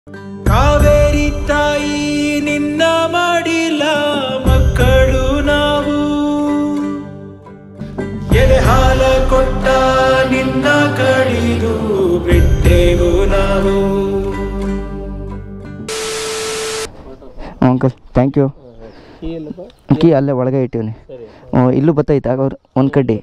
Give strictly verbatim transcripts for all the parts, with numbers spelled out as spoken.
ಕಾವೇರಿ ತಾಯಿ ನಿನ್ನ ಮಾಡಿಲ್ಲ ಮಕ್ಕಳು ನಾವು, ಎದೆ ಹಾಲ ಕೊಟ್ಟ ನಿನ್ನ ಕಡಿದು ಬಿಟ್ಟೆವು ನಾವು. Uncle thank you. ಕೀ ಅಲ್ಲೇ ಒಳಗೆ ಇಟ್ಟಿವ್ನಿ. ಇಲ್ಲೂ ಬತ್ತೈತೆ ಆಗೋರು ಒಂದು ಕಡ್ಡಿ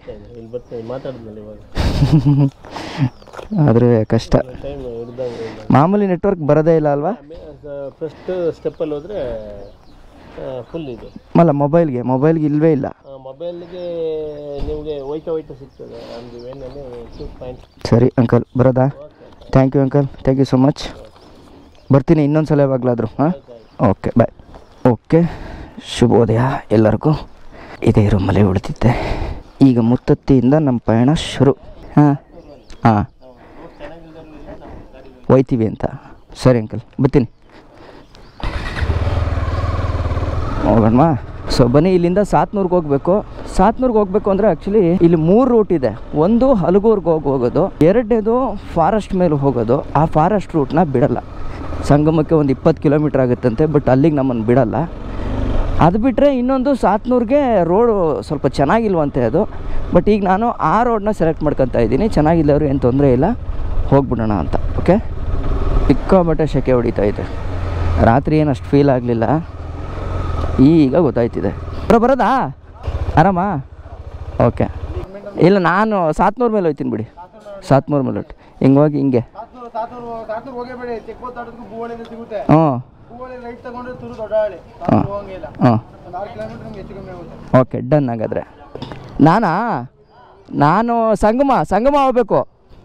ಆದರೆ ಕಷ್ಟ. ಮಾಮೂಲಿ ನೆಟ್ವರ್ಕ್ ಬರೋದೇ ಇಲ್ಲ ಅಲ್ವಾ? ಫಸ್ಟ್ ಸ್ಟೆಪ್ಪಲ್ಲಿ ಹೋದರೆ ಫುಲ್ ಇದೆ. ಅಲ್ಲ ಮೊಬೈಲ್ಗೆ ಮೊಬೈಲ್ಗೆ ಇಲ್ಲವೇ ಇಲ್ಲ. ಮೊಬೈಲ್ಗೆ ನಿಮಗೆ ಹೋಯ್ತಾ ಹೋಯ್ತಾ ಸಿಗ್ತದೆ. ಒಂದು ವೇನಲ್ಲಿ ಟೂ ಪಾಯಿಂಟ್. ಸರಿ ಅಂಕಲ್ ಬರೋದಾ? Thank you uncle, thank you so much. ಬರ್ತೀನಿ ಇನ್ನೊಂದು ಸಲ ಯಾವಾಗಲಾದರೂ. ಹಾಂ ಓಕೆ ಬಾಯ್. ಓಕೆ ಶುಭೋದಯ ಎಲ್ಲರಿಗೂ. ಇದೇ ರೂಮಲ್ಲೇ ಉಳಿದಿದ್ದೆ. ಈಗ ಮುತ್ತತ್ತಿಯಿಂದ ನಮ್ಮ ಪಯಣ ಶುರು. ಹಾಂ ಹಾಂ ಹೋಯ್ತೀವಿ ಅಂತ. ಸರಿ ಅಂಕಲ್ ಬರ್ತೀನಿ, ಹೋಗೋಣ. ಸೊ ಬನ್ನಿ, ಇಲ್ಲಿಂದ ಸಾತ್ನೂರ್ಗೆ ಹೋಗಬೇಕು. ಸಾತ್ನೂರ್ಗೆ ಹೋಗಬೇಕು ಅಂದರೆ ಆ್ಯಕ್ಚುಲಿ ಇಲ್ಲಿ ಮೂರು ರೂಟ್ ಇದೆ. ಒಂದು ಹಲಗೂರ್ಗೆ ಹೋಗಿ ಹೋಗೋದು, ಎರಡನೇದು ಫಾರೆಸ್ಟ್ ಮೇಲೆ ಹೋಗೋದು. ಆ ಫಾರೆಸ್ಟ್ ರೂಟ್ನ ಬಿಡಲ್ಲ. ಸಂಗಮಕ್ಕೆ ಒಂದು ಇಪ್ಪತ್ತು ಕಿಲೋಮೀಟ್ರ್ ಆಗುತ್ತಂತೆ, ಬಟ್ ಅಲ್ಲಿಗೆ ನಮ್ಮನ್ನು ಬಿಡಲ್ಲ. ಅದು ಬಿಟ್ಟರೆ ಇನ್ನೊಂದು ಸಾತ್ನೂರಿಗೆ ರೋಡು ಸ್ವಲ್ಪ ಚೆನ್ನಾಗಿಲ್ವಂತೆ ಅದು. ಬಟ್ ಈಗ ನಾನು ಆ ರೋಡನ್ನ ಸೆಲೆಕ್ಟ್ ಮಾಡ್ಕೊತಾ ಇದ್ದೀನಿ. ಚೆನ್ನಾಗಿಲ್ಲವರು ಏನು ತೊಂದರೆ ಇಲ್ಲ, ಹೋಗ್ಬಿಡೋಣ ಅಂತ. ಓಕೆ, ಸಿಕ್ಕಾಬಟ್ಟೆ ಸೆಕೆ ಹೊಡಿತಾ ಇದೆ. ರಾತ್ರಿ ಏನು ಅಷ್ಟು ಫೀಲ್ ಆಗಲಿಲ್ಲ, ಈಗ ಗೊತ್ತಾಯ್ತಿದೆ. ಬರೋ ಬರೋದಾ? ಆರಾಮಾ? ಓಕೆ. ಇಲ್ಲ ನಾನು ಸಾತ್ನೂರು ಮೇಲೆ ಹೋಗ್ತೀನಿ ಬಿಡಿ. ಸಾತ್ನೂರು ಮೇಲೆ ಹೊಟ್ಟು ಹಿಂಗೆ ಹೋಗಿ ಹಿಂಗೆ. ಹ್ಞೂ ಹಾಂ ಓಕೆ ಡನ್. ಹಾಗಾದರೆ ನಾನಾ ನಾನು ಸಂಗಮ ಸಂಗಮ ಹೋಗ್ಬೇಕು.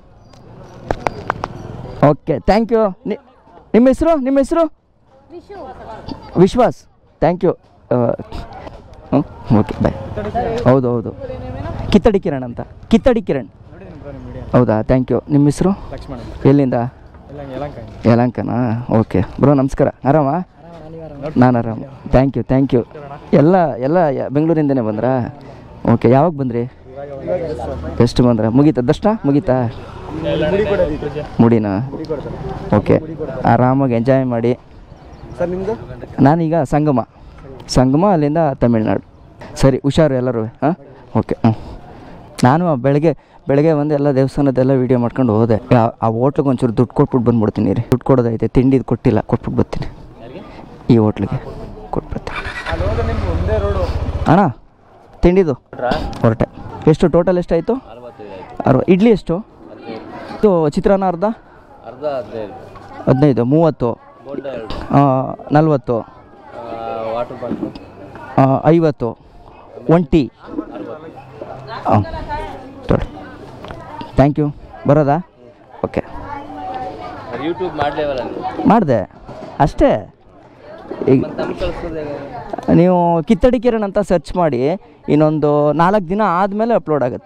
Okay thank you. ನಿಮ್ಮ ಹೆಸರು ನಿಮ್ಮ ಹೆಸರು ವಿಶ್ವಾಸ್. Thank you. ಹ್ಞೂ ಓಕೆ ಬಾಯ್. ಹೌದು ಹೌದು ಕಿತ್ತಡಿ ಕಿರಣ್ ಅಂತ. ಕಿತ್ತಡಿ ಕಿರಣ್ ಹೌದಾ? Thank you. ನಿಮ್ಮ ಹೆಸರು? ಎಲ್ಲಿಂದ? ಯಲಂಕನಾ? ಓಕೆ ಬ್ರೋ ನಮಸ್ಕಾರ. ಆರಾಮ? ನಾನು ಆರಾಮ. Thank you thank you. ಎಲ್ಲ ಎಲ್ಲ ಬೆಂಗಳೂರಿಂದನೇ ಬಂದ್ರಾ? ಓಕೆ ಯಾವಾಗ ಬಂದ್ರಿ? ಎಷ್ಟು ಬಂದ್ರ? ಮುಗೀತಾ ದರ್ಶನ? ಮುಗೀತಾ? ಮುಡಿನಾ? ಓಕೆ ಆರಾಮಾಗಿ ಎಂಜಾಯ್ ಮಾಡಿ. ನಾನೀಗ ಸಂಗಮ ಸಂಗಮ ಅಲ್ಲಿಂದ ತಮಿಳ್ನಾಡು. ಸರಿ ಹುಷಾರು ಎಲ್ಲರೂ. ಹಾಂ ಓಕೆ. ಹ್ಞೂ ನಾನು ಬೆಳಗ್ಗೆ ಬೆಳಗ್ಗೆ ಒಂದು ಎಲ್ಲ ದೇವಸ್ಥಾನದ್ದೆಲ್ಲ ವೀಡಿಯೋ ಮಾಡ್ಕೊಂಡು ಹೋದೆ. ಆ ಹೋಟ್ಲಿಗೆ ಒಂಚೂರು ದುಡ್ಡು ಕೊಟ್ಬಿಟ್ಟು ಬಂದ್ಬಿಡ್ತೀನಿ ರೀ. ದುಡ್ಡು ಕೊಡೋದೈತೆ, ತಿಂಡಿದು ಕೊಟ್ಟಿಲ್ಲ, ಕೊಟ್ಬಿಟ್ಟು ಬರ್ತೀನಿ. ಈ ಹೋಟ್ಲಿಗೆ ಕೊಟ್ಬಿಡ್ತೀನಿ ಅಣ್ಣ. ತಿಂಡಿದು ಹೊರಟೆ. ಎಷ್ಟು ಟೋಟಲ್ ಎಷ್ಟಾಯಿತು? ಅರ್ವ. ಇಡ್ಲಿ ಎಷ್ಟು? ಇದು ಚಿತ್ರಾನ್ನ ಅರ್ಧ ಹದಿನೈದು. ಮೂವತ್ತು. ನಲ್ವತ್ತು. ಐವತ್ತು. One tea. ಹಾಂ ತೊಳಿ. Thank you. ಬರೋದಾ? ಓಕೆ ಯೂಟ್ಯೂಬ್ ಮಾಡಲೇವಲ್ಲ ಮಾಡಿದೆ ಅಷ್ಟೇ. ಈಗ ನೀವು ಕಿತ್ತಡಿ ಕಿರಣ್ ಅಂತ ಸರ್ಚ್ ಮಾಡಿ, ಇನ್ನೊಂದು ನಾಲ್ಕು ದಿನ ಆದಮೇಲೆ ಅಪ್ಲೋಡ್ ಆಗುತ್ತೆ.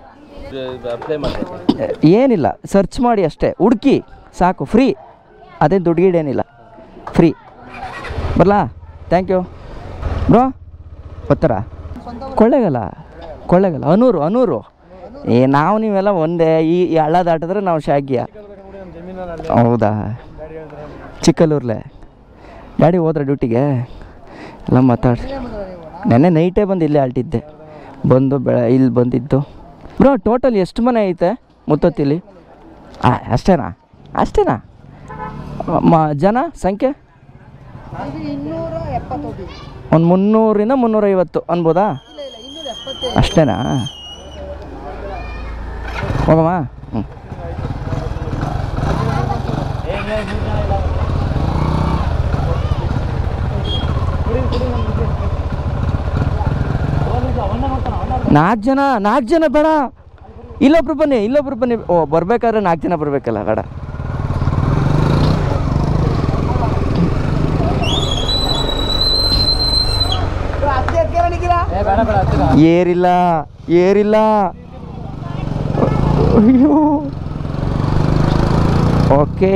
ಏನಿಲ್ಲ, ಸರ್ಚ್ ಮಾಡಿ ಅಷ್ಟೇ, ಹುಡುಕಿ ಸಾಕು. ಫ್ರೀ, ಅದೇ ದುಡ್ಡು ಗಿಡೇನಿಲ್ಲ, ಫ್ರೀ. ಬರಲಾ? Thank you bro. ಬರ್ತಾರಾ? ಕೊಳ್ಳೇಗಾಲ ಕೊಳ್ಳೇಗಾಲ ಅನೂರು ಅನೂರು. ಏ ನಾವು ನೀವೆಲ್ಲ ಒಂದೇ. ಈ ಹಳ್ಳ ದಾಟಿದ್ರೆ ನಾವು ಶಾಗ್ಯ. ಹೌದಾ? ಚಿಕ್ಕಲ್ಲೂರ್ಲೆ ಗಾಡಿ ಹೋದ್ರೆ ಡ್ಯೂಟಿಗೆ ಎಲ್ಲ ಮಾತಾಡಿ. ನೆನ್ನೆ ನೈಟೇ ಬಂದು ಇಲ್ಲೇ ಆಲ್ಟಿದ್ದೆ. ಬಂದು ಬೆಳೆ ಇಲ್ಲಿ ಬಂದಿದ್ದು. ಬ್ರೋ ಟೋಟಲ್ ಎಷ್ಟು ಮನೆ ಐತೆ ಮುತ್ತತ್ತಿಲಿ? ಹಾಂ ಅಷ್ಟೇನಾ? ಅಷ್ಟೇನಾ? ಮ ಜನ ಸಂಖ್ಯೆ ಒಂದು ಮುನ್ನೂರಿಂದ ಮುನ್ನೂರೈವತ್ತು ಅನ್ಬೋದಾ? ಅಷ್ಟೇನಾ? ಹೋಗಮ್ಮ. ಹ್ಞೂ ನಾಲ್ಕು ಜನ ನಾಲ್ಕು ಜನ ಬೇಡ, ಇಲ್ಲೊಬ್ರು ಬನ್ನಿ ಇಲ್ಲೊಬ್ರು ಬನ್ನಿ. ಓ ಬರ್ಬೇಕಾದ್ರೆ ನಾಲ್ಕು ಜನ ಬರಬೇಕಲ್ಲ, ಬೇಡ. ಏರಿಲ್ಲ ಏರಿಲ್ಲ. ಅಯ್ಯೋ ಓಕೆ.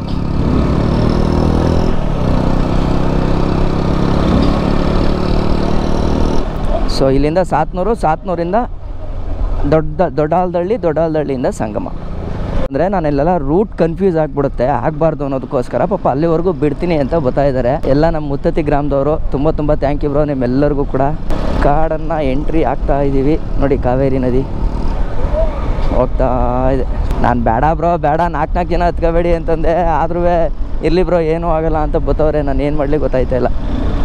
ಸೊ ಇಲ್ಲಿಂದ ಸಾತ್ನೂರು, ಸಾತ್ನೂರಿಂದ ದೊಡ್ಡ ದೊಡ್ಡಾಲ್ದಳ್ಳಿ, ದೊಡ್ಡಾಲ್ದಳ್ಳಿಯಿಂದ ಸಂಗಮ. ಅಂದರೆ ನಾನು ಇಲ್ಲೆಲ್ಲ ರೂಟ್ ಕನ್ಫ್ಯೂಸ್ ಆಗಿಬಿಡುತ್ತೆ, ಆಗಬಾರ್ದು ಅನ್ನೋದಕ್ಕೋಸ್ಕರ ಪಾಪ ಅಲ್ಲಿವರೆಗೂ ಬಿಡ್ತೀನಿ ಅಂತ ಬರ್ತಾ ಇದ್ದಾರೆ ಎಲ್ಲ ನಮ್ಮ ಮುತ್ತತ್ತಿ ಗ್ರಾಮದವರು. ತುಂಬ ತುಂಬ ಥ್ಯಾಂಕ್ ಯು ಬ್ರೋ ನಿಮ್ಮೆಲ್ಲರಿಗೂ ಕೂಡ. ಕಾಡನ್ನು ಎಂಟ್ರಿ ಆಗ್ತಾ ಇದ್ದೀವಿ ನೋಡಿ, ಕಾವೇರಿ ನದಿ ಹೋಗ್ತಾ ಇದೆ. ನಾನು ಬೇಡ ಬ್ರೋ ಬೇಡ ನಾಲ್ಕು ನಾಲ್ಕು ಜನ ಹತ್ಕೋಬೇಡಿ ಅಂತಂದೆ, ಆದ್ರೂ ಇರಲಿ ಬ್ರೋ ಏನೂ ಆಗಲ್ಲ ಅಂತ ಬತ್ತವ್ರೆ. ನಾನು ಏನು ಮಾಡಲಿಕ್ಕೆ ಗೊತ್ತಾಯ್ತಾ ಇಲ್ಲ.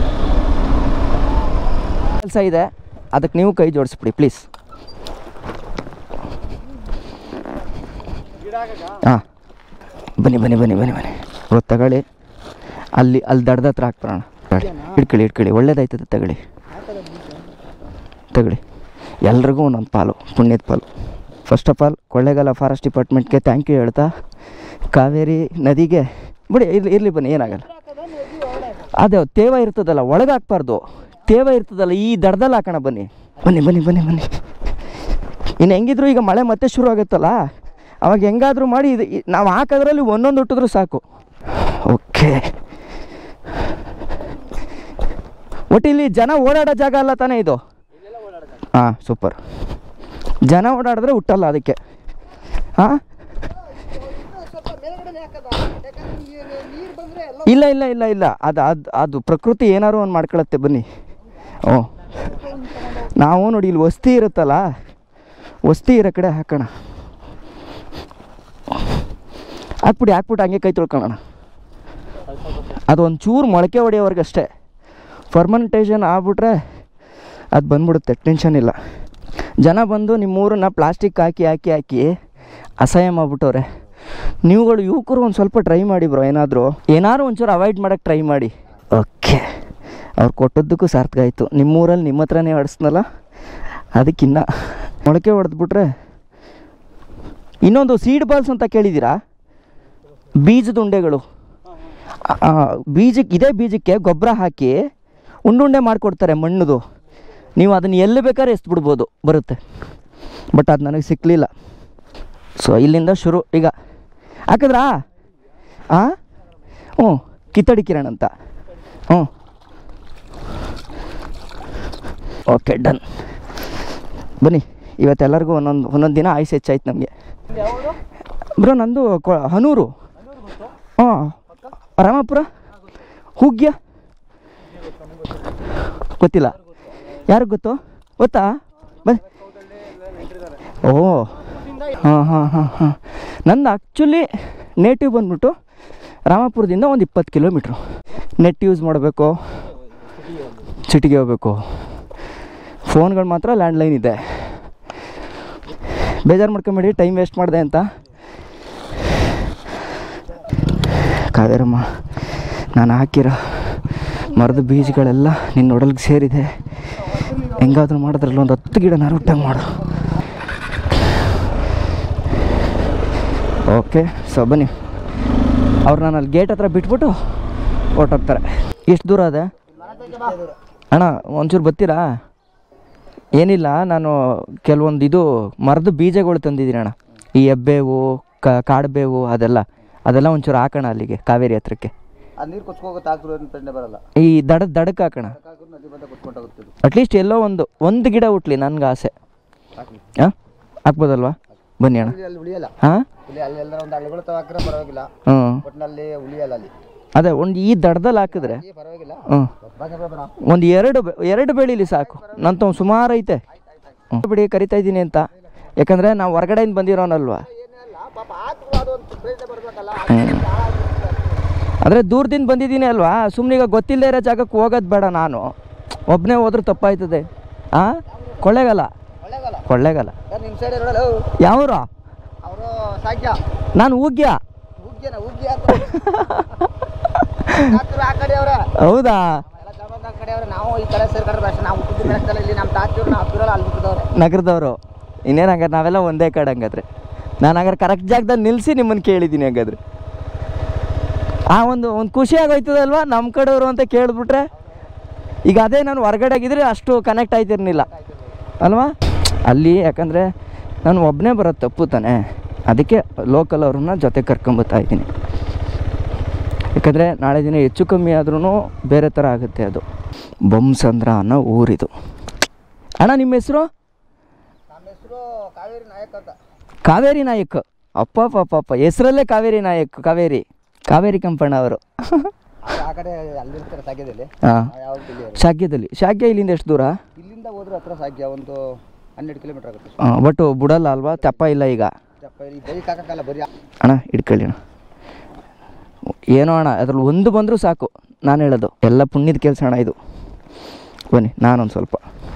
ಕೆಲಸ ಇದೆ, ಅದಕ್ಕೆ ನೀವು ಕೈ ಜೋಡಿಸ್ಬಿಡಿ ಪ್ಲೀಸ್. ಹಾಂ ಬನ್ನಿ ಬನ್ನಿ ಬನ್ನಿ ಬನ್ನಿ ಬನ್ನಿ ಬ್ರೋ ತಗೊಳ್ಳಿ. ಅಲ್ಲಿ ಅಲ್ಲಿ ದಡದ ಹತ್ರ ಹಾಕ್ಬರೋಣ. ಇಟ್ಕೊಳ್ಳಿ ಇಟ್ಕೊಳ್ಳಿ ಒಳ್ಳೇದಾಯ್ತದೆ, ತಗೊಳ್ಳಿ ತಗೊಳ್ಳಿ. ಎಲ್ರಿಗೂ ಒಂದೊಂದು ಪಾಲು, ಪುಣ್ಯದ ಪಾಲು. First of all Kollegala forest ಡಿಪಾರ್ಟ್ಮೆಂಟ್ಗೆ ಥ್ಯಾಂಕ್ ಯು ಹೇಳ್ತಾ, ಕಾವೇರಿ ನದಿಗೆ ಬಿಡಿ ಇರಲಿ ಇರಲಿ ಬನ್ನಿ ಏನಾಗಲ್ಲ. ಅದೇ ತೇವ ಇರ್ತದಲ್ಲ ಒಳಗೆ ಹಾಕ್ಬಾರ್ದು, ತೇವ ಇರ್ತದಲ್ಲ ಈ ದಡದಲ್ಲಿ ಹಾಕೋಣ. ಬನ್ನಿ ಬನ್ನಿ ಬನ್ನಿ ಬನ್ನಿ ಬನ್ನಿ. ಇನ್ನು ಹೆಂಗಿದ್ರು ಈಗ ಮಳೆ ಮತ್ತೆ ಶುರು ಆಗುತ್ತಲ್ಲ, ಅವಾಗ ಹೆಂಗಾದರೂ ಮಾಡಿ ಇದು ನಾವು ಹಾಕೋದ್ರಲ್ಲಿ ಒಂದೊಂದು ಹುಟ್ಟಿದ್ರು ಸಾಕು. ಓಕೆ, ಒಟ್ಟು ಇಲ್ಲಿ ಜನ ಓಡಾಡೋ ಜಾಗ ಅಲ್ಲ ತಾನೇ ಇದು? ಹಾಂ ಸೂಪರ್. ಜನ ಓಡಾಡಿದ್ರೆ ಹುಟ್ಟಲ್ಲ ಅದಕ್ಕೆ. ಹಾಂ ಇಲ್ಲ ಇಲ್ಲ ಇಲ್ಲ ಇಲ್ಲ ಅದು ಅದು ಅದು ಪ್ರಕೃತಿ ಏನಾರು ಒಂದು ಮಾಡ್ಕೊಳತ್ತೆ. ಬನ್ನಿ. ಓ ನಾವು ನೋಡಿ ಇಲ್ಲಿ ವಸ್ತಿ ಇರುತ್ತಲ್ಲ, ವಸ್ತಿ ಇರೋ ಕಡೆ ಹಾಕೋಣ. ಹಾಕ್ಬಿಡಿ ಹಾಕ್ಬಿಟ್ಟು ಹಂಗೆ ಕೈ ತೊಳ್ಕೊಳ್ಳೋಣ. ಅದು ಒಂದು ಚೂರು ಮೊಳಕೆ ಹೊಡೆಯೋವರೆಗಷ್ಟೇ. ಫರ್ಮೆಂಟೇಷನ್ ಆಗ್ಬಿಟ್ರೆ ಅದು ಬಂದ್ಬಿಡುತ್ತೆ, ಟೆನ್ಷನ್ ಇಲ್ಲ. ಜನ ಬಂದು ನಿಮ್ಮೂರನ್ನ ಪ್ಲಾಸ್ಟಿಕ್ ಹಾಕಿ ಹಾಕಿ ಹಾಕಿ ಅಸಹ್ಯ ಮಾಡಿಬಿಟ್ಟವ್ರೆ. ನೀವುಗಳು ಯುವಕರು ಒಂದು ಸ್ವಲ್ಪ ಟ್ರೈ ಮಾಡಿ ಬ್ರೋ, ಏನಾದರೂ ಏನಾದ್ರು ಒಂಚೂರು ಅವಾಯ್ಡ್ ಮಾಡೋಕ್ಕೆ ಟ್ರೈ ಮಾಡಿ. ಓಕೆ, ಅವ್ರು ಕೊಟ್ಟದ್ದಕ್ಕೂ ಸಾರ್ಥಕ ಆಯಿತು. ನಿಮ್ಮೂರಲ್ಲಿ ನಿಮ್ಮ ಹತ್ರನೇ ಆಡಿಸ್ನಲ್ಲ, ಅದಕ್ಕಿನ್ನ ಮೊಳಕೆ ಹೊಡೆದ್ಬಿಟ್ರೆ. ಇನ್ನೊಂದು ಸೀಡ್ ಬಾಲ್ಸ್ ಅಂತ ಕೇಳಿದ್ದೀರಾ? ಬೀಜದ ಉಂಡೆಗಳು. ಬೀಜಕ್ಕೆ ಇದೇ ಬೀಜಕ್ಕೆ ಗೊಬ್ಬರ ಹಾಕಿ ಉಂಡುಂಡೆ ಮಾಡಿಕೊಡ್ತಾರೆ ಮಣ್ಣದು. ನೀವು ಅದನ್ನು ಎಲ್ಲಿ ಬೇಕಾದ್ರೆ ಎಸ್ಬಿಡ್ಬೋದು, ಬರುತ್ತೆ. ಬಟ್ ಅದು ನನಗೆ ಸಿಕ್ಕಲಿಲ್ಲ. ಸೊ ಇಲ್ಲಿಂದ ಶುರು. ಈಗ ಹಾಕಿದ್ರಾ? ಹಾಂ ಹ್ಞೂ ಕಿತ್ತಡಿ ಕಿರಣ್ ಅಂತ. ಹ್ಞೂ ಓಕೆ ಡನ್. ಬನ್ನಿ, ಇವತ್ತೆಲ್ಲರಿಗೂ ಒಂದೊಂದು ಒಂದೊಂದು ದಿನ ಆಯುಸ್ ಹೆಚ್ಚಾಯ್ತು ನಮಗೆ. ಬ್ರೋ ನಂದು ಕೊ ಹನೂರು. ಹಾಂ ರಾಮಾಪುರ ಹುಗ್ಯ ಗೊತ್ತಿಲ್ಲ. ಯಾರಿಗೆ ಗೊತ್ತು? ಗೊತ್ತಾ? ಬನ್ನಿ. ಓ ಹಾಂ ಹಾಂ ಹಾಂ ಹಾಂ ನಂದು ಆ್ಯಕ್ಚುಲಿ ನೇಟಿವ್ ಬಂದ್ಬಿಟ್ಟು ರಾಮಾಪುರದಿಂದ ಒಂದು ಇಪ್ಪತ್ತು ಕಿಲೋಮೀಟ್ರು. ನೆಟ್ ಯೂಸ್ ಮಾಡಬೇಕು, ಸಿಟಿಗೆ ಹೋಗ್ಬೇಕು. ಫೋನ್ಗಳು ಮಾತ್ರ ಲ್ಯಾಂಡ್ಲೈನ್ ಇದೆ. ಬೇಜಾರು ಮಾಡ್ಕೊಂಬೇಡಿ ಟೈಮ್ ವೇಸ್ಟ್ ಮಾಡಿದೆ ಅಂತ. ಕಾವೇರಮ್ಮ, ನಾನು ಹಾಕಿರೋ ಮರದ ಬೀಜಗಳೆಲ್ಲ ನಿನ್ನ ಒಡಲ್ಗೆ ಸೇರಿದೆ. ಹೆಂಗಾದ್ರೂ ಮಾಡಿದ್ರಲ್ಲ ಒಂದು ಹತ್ತು ಗಿಡ ನಾರುಟ್ಟಂಗೆ ಮಾಡು. ಓಕೆ, ಸೊ ಬನ್ನಿ. ಅವ್ರು ನಾನು ಅಲ್ಲಿ ಗೇಟ್ ಹತ್ರ ಬಿಟ್ಬಿಟ್ಟು ಹೊರ್ಟೋಗ್ತಾರೆ. ಎಷ್ಟು ದೂರ ಅದೇ ಅಣ್ಣ? ಒಂಚೂರು ಬರ್ತೀರಾ? ಏನಿಲ್ಲ, ನಾನು ಕೆಲವೊಂದು ಇದು ಮರದ ಬೀಜಗಳು ತಂದಿದ್ದೀನಿ ಅಣ್ಣ. ಈ ಹೆಬ್ಬೇವು, ಕಾಡುಬೇವು ಅದೆಲ್ಲ ಅದೆಲ್ಲ ಒಂಚೂರು ಹಾಕೋಣ ಅಲ್ಲಿಗೆ, ಕಾವೇರಿ ಹತ್ರಕ್ಕೆ. ಈ ದಡ ದಡಕ್ಕೆ ಹಾಕೋಣ. ಅಟ್ಲೀಸ್ಟ್ ಎಲ್ಲೋ ಒಂದು ಒಂದು ಗಿಡ ಹುಟ್ಲಿ, ನನ್ಗೆ ಆಸೆ. ಹಾಂ ಹಾಕ್ಬೋದಲ್ವಾ? ಬನ್ನಿ ಅಣ್ಣ. ಹಾಂ ಹ್ಞೂ ಅದೇ ಒಂದು ಈ ದಡದಲ್ಲಿ ಹಾಕಿದ್ರೆ ಹ್ಞೂ ಒಂದು ಎರಡು ಎರಡು ಬೆಳೀಲಿ ಸಾಕು. ನಂತ ಸುಮಾರು ಐತೆ. ಹ್ಞೂ ಬಿಡಿ, ಕರಿತಾ ಇದ್ದೀನಿ ಅಂತ. ಯಾಕಂದರೆ ನಾವು ಹೊರಗಡೆಯಿಂದ ಬಂದಿರೋನಲ್ವಾ. ಅಂದರೆ ದೂರದಿಂದ ಬಂದಿದ್ದೀನಿ ಅಲ್ವಾ, ಸುಮ್ಮನೆ ಈಗ ಗೊತ್ತಿಲ್ಲದೆ ಇರೋ ಜಾಗಕ್ಕೆ ಹೋಗೋದು ಬೇಡ. ನಾನು ಒಬ್ಬನೇ ಹೋದ್ರೂ ತಪ್ಪಾಯ್ತದೆ. ಹಾಂ ಕೊಳ್ಳೇಗಾಲ ಕೊಳ್ಳೇಗಾಲ ಯಾವ್ರ? ನಾನು ಉಗ್ಯ. ಹೌದಾ? ನಗರದವರು ಇನ್ನೇನು ಹಂಗಾರೆ ನಾವೆಲ್ಲ ಒಂದೇ ಕಡೆ. ಹಂಗಾದ್ರೆ ನಾನು ಹಂಗಾರೆ ಕರೆಕ್ಟ್ ಜಾಗದಲ್ಲಿ ನಿಲ್ಲಿಸಿ ನಿಮ್ಮನ್ನು ಕೇಳಿದ್ದೀನಿ. ಹಂಗಾದ್ರೆ ಆ ಒಂದು ಒಂದು ಖುಷಿ ಆಗೋಯ್ತದಲ್ವ ನಮ್ಮ ಕಡೆಯವರು ಅಂತ ಕೇಳಿಬಿಟ್ರೆ. ಈಗ ಅದೇ ನಾನು ಹೊರಗಡೆ ಆಗಿದ್ರೆ ಅಷ್ಟು ಕನೆಕ್ಟ್ ಆಯ್ತಿರ್ಲಿಲ್ಲ ಅಲ್ವಾ ಅಲ್ಲಿ. ಯಾಕಂದರೆ ನಾನು ಒಬ್ಬನೇ ಬರೋದು ತಪ್ಪು ತಾನೆ, ಅದಕ್ಕೆ ಲೋಕಲ್ ಅವ್ರನ್ನ ಜೊತೆ ಕರ್ಕೊಂಬತ್ತಾ ಇದ್ದೀನಿ. ಯಾಕಂದರೆ ನಾಳೆ ದಿನ ಹೆಚ್ಚು ಕಮ್ಮಿ ಆದ್ರೂ ಬೇರೆ ಥರ ಆಗುತ್ತೆ. ಅದು ಬೊಮ್ಮಸಂದ್ರ ಅನ್ನೋ ಊರಿದು. ಅಣ್ಣ ನಿಮ್ಮ ಹೆಸರು? ಕಾವೇರಿ ನಾಯಕ್. ಅಪ್ಪ ಪಾಪ ಅಪ್ಪ ಹೆಸರಲ್ಲೇ ಕಾವೇರಿ ನಾಯಕ್, ಕಾವೇರಿ ಕಾವೇರಿ ಕೆಂಪಣ್ಣ ಅವರು. ಆ ಕಡೆ ಅಲ್ಲಿರ್ತಾರೆ ಸಾಗ್ಯದಲ್ಲಿ. ಹಾಂ, ಶಾಗ್ಯದಲ್ಲಿ. ಶಾಗ್ಯ ಇಲ್ಲಿಂದ ಎಷ್ಟು ದೂರ? ಇಲ್ಲಿಂದ ಹೋದ್ರೆ ಹತ್ರ ಸಾಗ್ಯ ಒಂದು ಹನ್ನೆರಡು ಕಿಲೋಮೀಟರ್ ಆಗುತ್ತೆ. ಹಾಂ, ಬಟ್ ಬಿಡಲ್ಲ ಅಲ್ವಾ? ತೆಪ್ಪ ಇಲ್ಲ ಈಗ ಬರೀ ಕಾಕಲ್ಲ ಬರೀ. ಅಣ್ಣ ಇಟ್ಕೊಳ್ಳಿ ಅಣ್ಣ, ಏನೋ ಅಣ್ಣ ಅದ್ರಲ್ಲಿ ಒಂದು ಬಂದರೂ ಸಾಕು. ನಾನು ಹೇಳೋದು ಎಲ್ಲ ಪುಣ್ಯದ ಕೆಲಸ ಅಣ್ಣ ಇದು. ಬನ್ನಿ ನಾನೊಂದು ಸ್ವಲ್ಪ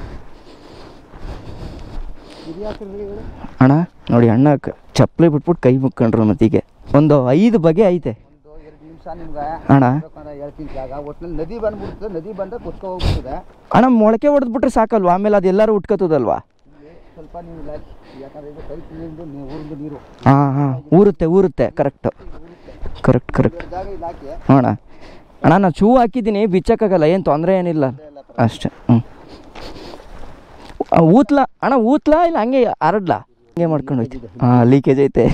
ಅಣ್ಣ ನೋಡಿ, ಅಣ್ಣ ಚಪ್ಪಲಿ ಬಿಟ್ಬಿಟ್ಟು ಕೈ ಮುಕ್ಕೊಂಡ್ರು. ಮತ್ತೀಗೆ ಒಂದು ಐದು ಬಗೆ ಐತೆ ಅಣ್ಣ. ನದಿ ಬಂದ್ಬಿಡ್ತದೆ, ನದಿ ಬಂದಾಗ ಕುತ್ಕೊ ಹೋಗ್ಬಿಡ್ತದೆ ಅಣ್ಣ. ಮೊಳಕೆ ಹೊಡೆದ್ಬಿಟ್ರೆ ಸಾಕಲ್ವಾ? ಆಮೇಲೆ ಅದೆಲ್ಲರೂ ಉಟ್ಕೋತದಲ್ವಾ? ಸ್ವಲ್ಪ ನೀವು ಯಾಕಂದ್ರೆ ಇದು ಕೈ ನೀರು ಊರಿಂದ ನೀರು. ಹಾಂ ಹಾಂ, ಊರುತ್ತೆ ಊರುತ್ತೆ. Correct correct correct. ಹಾಂ ಅಣ್ಣ. ಅಣ್ಣ ನಾನು ಶೂ ಹಾಕಿದ್ದೀನಿ, ಬಿಚ್ಚಕ್ಕಾಗಲ್ಲ, ಏನು ತೊಂದರೆ ಏನಿಲ್ಲ ಅಷ್ಟೇ. ಹ್ಞೂ, ಊತ್ಲ ಅಣ್ಣ, ಊತ್ಲಾ ಇಲ್ಲ ಹಂಗೆ ಹರಡ್ಲಾ? ಹಂಗೆ ಮಾಡ್ಕೊಂಡು ಹೋಯ್ತು. ಹಾಂ, ಲೀಕೇಜ್ ಐತೆ.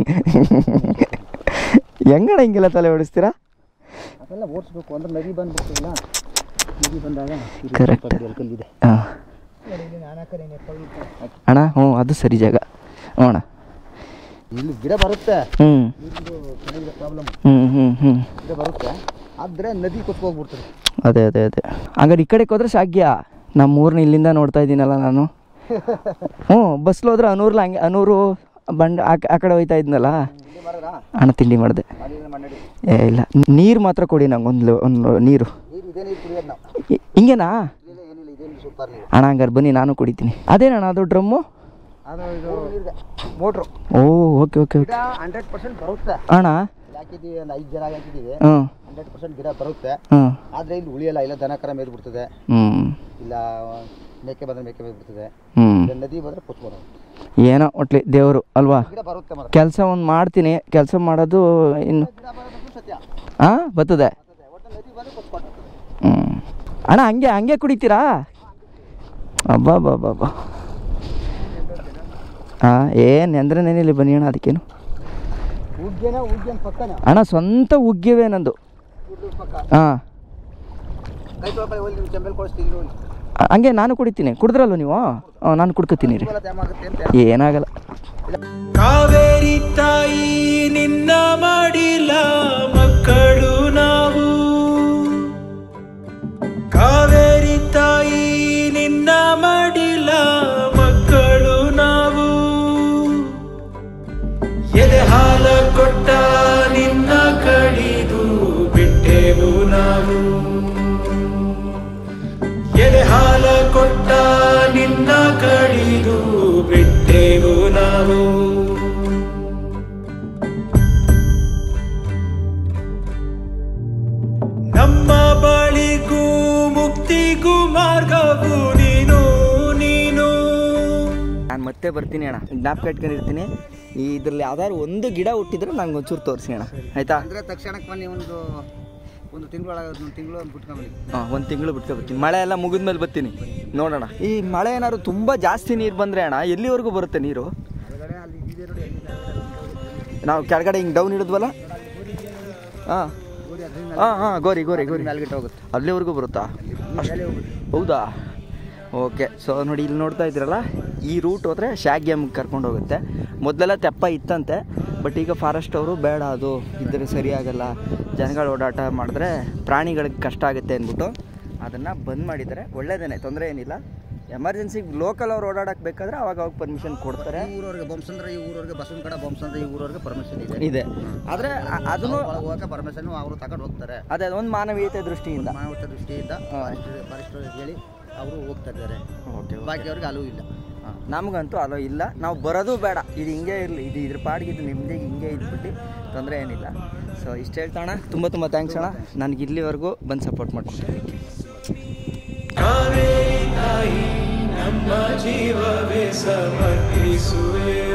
ಹೆಂಗಣ್ಣ ಹಿಂಗೆಲ್ಲ ತಲೆ ಓಡಿಸ್ತೀರಾ? ಅದೆಲ್ಲ ಓಡಿಸ್ಬೇಕು ಅಂದ್ರೆ ನದಿ ಬಂದ್ಬಿಡ್ತಿಲ್ಲ, ನದಿ ಬಂದಾಗ ಕರೆಕ್ಟ್. ಹಾಂ ಅಣ್ಣ, ಹ್ಞೂ ಅದು ಸರಿ ಜಾಗ. ಹ್ಞೂ ಅಣ್ಣ, ಇಲ್ಲಿ ಗಿಡ ಬರುತ್ತೆ. ಹ್ಞೂ ಪ್ರಾಬ್ಲಮ್. ಹ್ಞೂ ಹ್ಞೂ ಹ್ಞೂ ಗಿಡ ಬರುತ್ತೆ, ಆದರೆ ನದಿ ಕುತ್ಕೋಗ್ಬಿಡ್ತದೆ. ಅದೇ ಅದೇ ಅದೇ ಹಂಗಾರೆ ಈ ಕಡೆಗೆ ಹೋದ್ರೆ ಸಾಗ್ಯ. ನಮ್ಮ ಊರನ್ನ ಇಲ್ಲಿಂದ ನೋಡ್ತಾ ಇದ್ದೀನಲ್ಲ ನಾನು. ಹ್ಞೂ, ಬಸ್ಲು ಹೋದ್ರೆ ಅನೂರ್ಲ ಹಂಗೆ ಅನೂರು ಬಂಡ್ ಆ ಕಡೆ ಹೋಯ್ತಾ ಇದ್ನಲ್ಲ. ಅಣ್ಣ ತಿಂಡಿ ಮಾಡಿದೆ. ಏ ಇಲ್ಲ, ನೀರು ಮಾತ್ರ ಕೊಡಿ ನಂಗೆ ಒಂದು ಒಂದು ನೀರು. ಹಿಂಗೇನಾ ಅಣ್ಣ? ಹಂಗಾರೆ ಬನ್ನಿ ನಾನು ಕುಡಿತೀನಿ. ಅದೇನಣ್ಣ ಅದು ಡ್ರಮ್ಮು? ಮೋಟ್ರು. ಓ okay okay okay. Hundred percent ಬರುತ್ತೆ ಅಣ್ಣ. ಹಾಕಿದ್ದೀವಿ, ಒಂದು ಐದು ಜನ ಹಾಕಿದ್ದೀವಿ. ಹ್ಞೂ, ಹಂಡ್ರೆಡ್ ಪರ್ಸೆಂಟ್ ಗಿಡ ಬರುತ್ತೆ. ಹ್ಞೂ, ಆದರೆ ಇಲ್ಲಿ ಉಳಿಯಲ್ಲ. ಇಲ್ಲ ದನ ಕರ ಮೇದು ಬಿಡ್ತದೆ, ಹ್ಞೂ, ಇಲ್ಲ ಮೇಕೆ ಬಂದರೆ ಮೇಕೆ ಮೇದು ಬಿಡ್ತದೆ, ಹ್ಞೂ. ನದಿ ಬಂದರೆ ಕುತ್ಕೊಳ್ಳೋದು. ಏನೋ ಒಟ್ಲಿ ದೇವರು ಅಲ್ವಾ? ಗಿಡ ಬರುತ್ತೆ ಮಾತ್ರ. ಕೆಲಸ ಒಂದು ಮಾಡ್ತೀನಿ, ಕೆಲಸ ಮಾಡೋದು ಇನ್ನು. ಗಿಡ ಬರೋದು ಸತ್ಯ. ಹಾಂ, ಬರ್ತದೆ. ಒಟ್ಟು ನದಿ ಬಂದರೆ ಕುತ್ಕೊಳ್ತದೆ. ಹ್ಞೂ ಅಣ್ಣ, ಹಂಗೆ ಹಂಗೆ ಕುಡಿತೀರಾ? ಅಬ್ಬಾ ಬಾ ಬಾ ಬಾ. ಹಾಂ, ಏನು ಅಂದ್ರೇನೇನಿಲ್ಲ, ಬನ್ನಿ ಅಣ್ಣ. ಅದಕ್ಕೇನು ಉಗ್ಗೆನ ಉಗ್ಗೆನ ಪಕ್ಕನ ಅಣ್ಣ, ಸ್ವಂತ ಉಗ್ಯವೇ ನಂದು. ಪಕ್ಕ ಹಾಂ, ಕೈ ತೊಳ್ಕೊಳ್ಳಿ, ಹೋಗಿ ನೀವು ಚೆಂಬಲ್ ಕೊಡಿಸ್ತೀನಿ ಹೋಗಿ. ಹಂಗೆ ನಾನು ಕುಡಿತೀನಿ. ಕುಡಿದ್ರಲ್ವ ನೀವು? ಹಾಂ, ನಾನು ಕುಡ್ಕೊತೀನಿ ರೀ, ಏನಾಗಲ್ಲ. ಕಾವೇರಿ ತಾಯಿ ನಿನ್ನ ಮಾಡಿಲ್ಲ ಮಕ್ಕಳು ನಾವು, ಕಾವೇರಿ ತಾಯಿ ನಿನ್ನ ಮಾಡಿಲ್ಲ ಮಕ್ಕಳು ನಾವು, ಎದೆ ಹಾಲ ಕೊಟ್ಟ ನಿನ್ನ ಕಡಿದು ಬಿಟ್ಟೆವು ನಾವು, ಎದೆ ಹಾಲ ಕೊಟ್ಟ ನಿನ್ನ ಕಡಿದು ಬಿಟ್ಟೆವು ನಾವು. ನಮ್ಮ ಬಳಿಗೂ ಮುಕ್ತಿಗೂ ಮಾರ್ಗವು ನೀನು ನೀನು. ನಾನು ಮತ್ತೆ ಬರ್ತೀನಿ ಅಣ್ಣ, ಜ್ಞಾಪಕ ಇಟ್ಕೊಂಡಿರ್ತೀನಿ. ಇದ್ರಲ್ಲಿ ಯಾವ್ದಾದ್ರು ಒಂದು ಗಿಡ ಹುಟ್ಟಿದ್ರೆ ನಂಗೆ ಒಂಚೂರು ತೋರಿಸಿ ಅಣ್ಣ, ಆಯಿತಾ? ಅಂದರೆ ತಕ್ಷಣಕ್ಕೆ ಬನ್ನಿ, ಒಂದು ಒಂದು ತಿಂಗಳೊಳಗೆ ಒಂದು ತಿಂಗಳು ಒಂದು ಬಿಟ್ಕೊಂಬಲ್ಲಿ. ಹಾಂ, ಒಂದು ತಿಂಗಳು ಬಿಟ್ಕೊಬರ್ತೀನಿ. ಮಳೆ ಎಲ್ಲ ಮುಗಿದ್ಮೇಲೆ ಬರ್ತೀನಿ, ನೋಡೋಣ. ಈ ಮಳೆ ಏನಾದ್ರು ತುಂಬ ಜಾಸ್ತಿ ನೀರು ಬಂದರೆ ಅಣ್ಣ ಎಲ್ಲಿವರೆಗೂ ಬರುತ್ತೆ ನೀರು? ನಾವು ಕೆಳಗಡೆ ಹಿಂಗೆ ಡೌನ್ ಹಿಡಿದ್ವಲ್ಲ? ಹಾಂ ಹಾಂ ಹಾಂ, ಗೋರಿ ಗೋರಿ ಗೋರಿ ಮೇಲ್ಗಡೆ ಹೋಗುತ್ತೆ, ಅಲ್ಲಿವರೆಗೂ ಬರುತ್ತಾ? ಹೌದಾ? ಓಕೆ. ಸೊ ನೋಡಿ, ಇಲ್ಲಿ ನೋಡ್ತಾ ಇದ್ದೀರಲ್ಲ, ಈ ರೂಟ್ ಹೋದರೆ ಶಾಗ್ಯಮ್ಗೆ ಕರ್ಕೊಂಡು ಹೋಗುತ್ತೆ. ಮೊದಲೆಲ್ಲ ತೆಪ್ಪ ಇತ್ತಂತೆ, ಬಟ್ ಈಗ ಫಾರೆಸ್ಟ್ ಅವರು ಬೇಡ, ಅದು ಇದ್ದರೆ ಸರಿಯಾಗಲ್ಲ, ಜನಗಳು ಓಡಾಟ ಮಾಡಿದ್ರೆ ಪ್ರಾಣಿಗಳಿಗೆ ಕಷ್ಟ ಆಗುತ್ತೆ ಅಂದ್ಬಿಟ್ಟು ಅದನ್ನು ಬಂದ್ ಮಾಡಿದ್ದಾರೆ. ಒಳ್ಳೆಯದೇನೆ, ತೊಂದರೆ ಏನಿಲ್ಲ. ಎಮರ್ಜೆನ್ಸಿಗೆ ಲೋಕಲ್ ಅವ್ರು ಓಡಾಡಕ್ಕೆ ಬೇಕಾದ್ರೆ ಅವಾಗ ಅವಾಗ ಪರ್ಮಿಷನ್ ಕೊಡ್ತಾರೆ. ಈ ಊರವ್ರಿಗೆ ಬೊಮ್ಸಂದ್ರೆ ಈ ಊರವ್ರಿಗೆ ಬಸವನ ಕಡೆ ಬೊಮ್ಸಂದ್ರೆ ಈ ಊರವ್ರಿಗೆ ಪರ್ಮಿಷನ್ ಇದೆ ಇದೆ ಆದರೆ ಅದನ್ನು ಹೋಗಕ್ಕೆ ಪರ್ಮಿಷನ್ ಅವರು ತಗೊಂಡು ಹೋಗ್ತಾರೆ. ಅದೇ ಒಂದು ಮಾನವೀಯತೆ ದೃಷ್ಟಿಯಿಂದ ಮಾನವೀಯತೆ ದೃಷ್ಟಿಯಿಂದ ಫಾರೆಸ್ಟ್ ಹೇಳಿ ಅವರು ಹೋಗ್ತಾ ಇದ್ದಾರೆ. ಓಕೆ, ಬಾಕಿ ಅವ್ರಿಗೆ ಅಲೋ ಇಲ್ಲ. ನಮಗಂತೂ ಅಲೋ ಇಲ್ಲ, ನಾವು ಬರೋದು ಬೇಡ, ಇದು ಹಿಂಗೆ ಇರಲಿ, ಇದು ಇದ್ರ ಪಾಡಿಗೆ ಇದು ನಿಮ್ಮದಿಗೆ ಹಿಂಗೆ ಇದ್ಬಿಟ್ಟು ತೊಂದರೆ ಏನಿಲ್ಲ. ಸೊ ಇಷ್ಟು ಹೇಳ್ತಾಣ, ತುಂಬ ತುಂಬ ಥ್ಯಾಂಕ್ಸ್ ಅಣ್ಣ, ನನಗೆ ಇಲ್ಲಿವರೆಗೂ ಬಂದು ಸಪೋರ್ಟ್ ಮಾಡ್ಕೊಟ್ಟಿದ್ದಕ್ಕೆ. ಕಾವೇರಿ ತಾಯಿ ನಮ್ಮ ಜೀವವೇ ಸಮರ್ಪಿಸುವೆ.